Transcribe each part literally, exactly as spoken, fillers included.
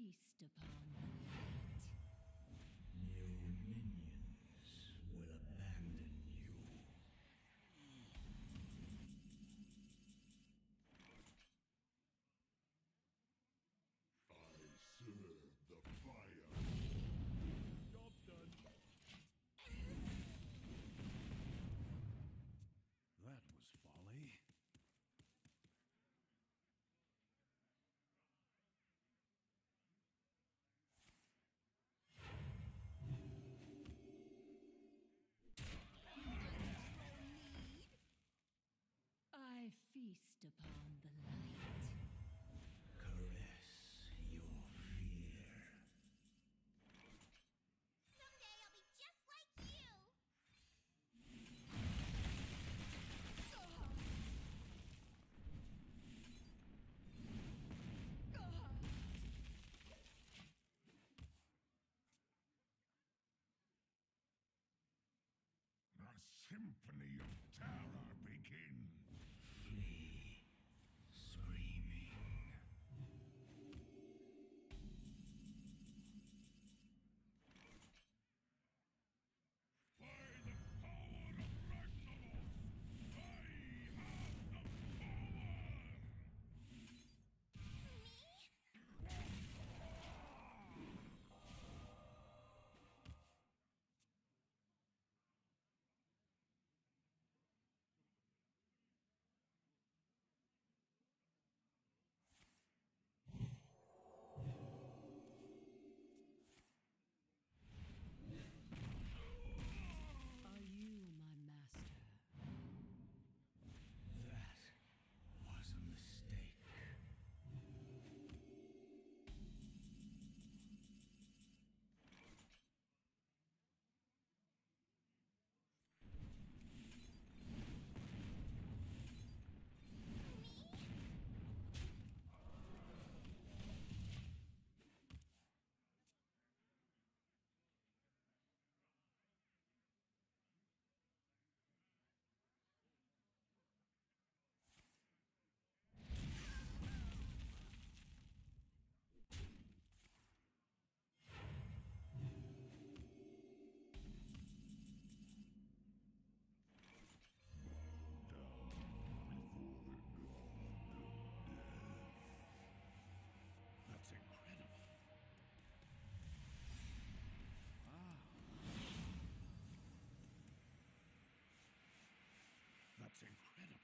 feast upon the light. Your minions will abandon you. I serve the fire. Job's done. That was folly. I feast upon the light. Caress your fear. Someday I'll be just like you. The symphony of terror begins. Flee, screaming. By the power of Ragnarok, I have the power! Are you my master? That was a mistake. That's incredible. Wow. That's incredible.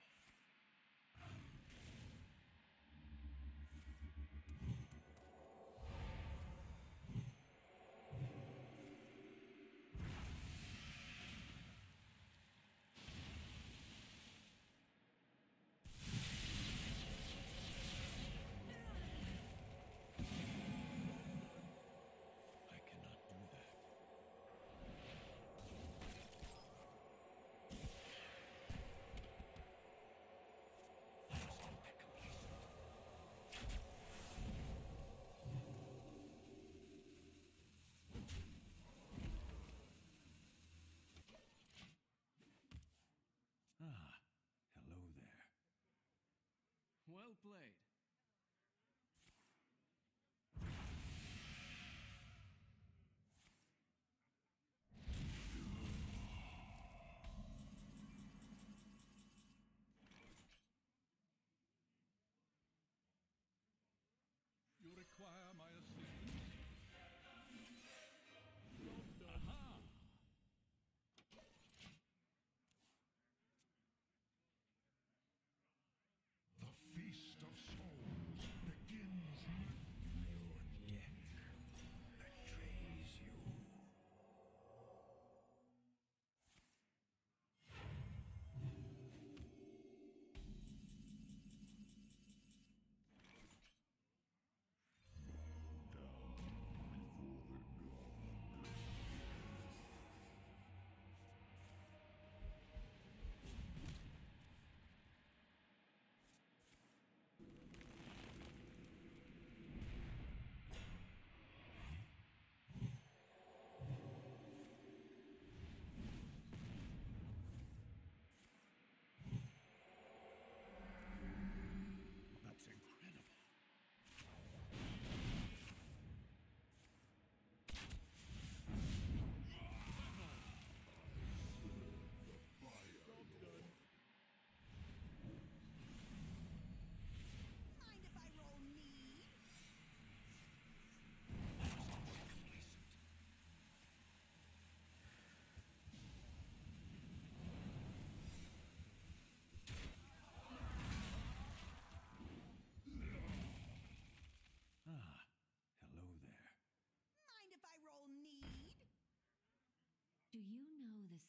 I cannot do that. I must not be complacent. Ah, hello there. Well played. You require my assistance? Job's done. Aha! The feast of souls begins. Your death betrays you.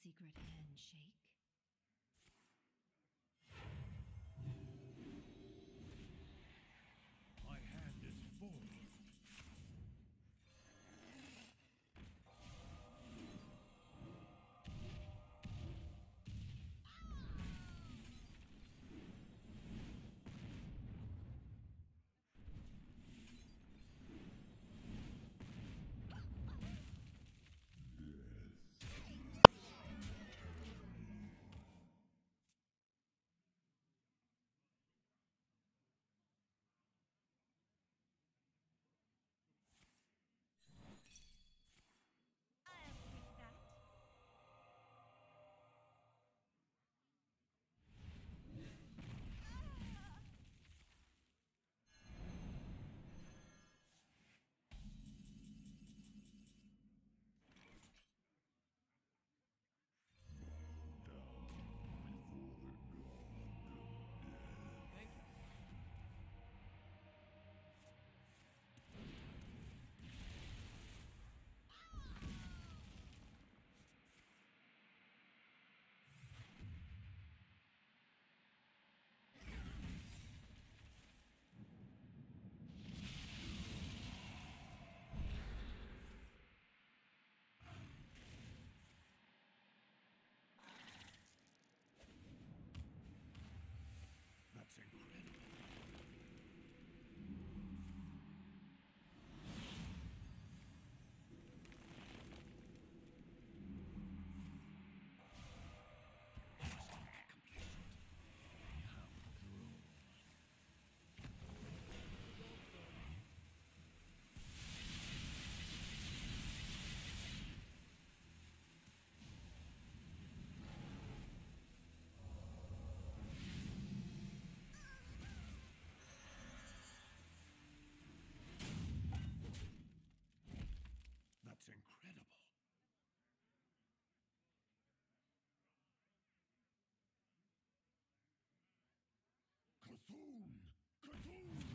secret handshake? My hand is full. I'll take that. Thank you. That's incredible. That's incredible. Cthulhu! Cthulhu!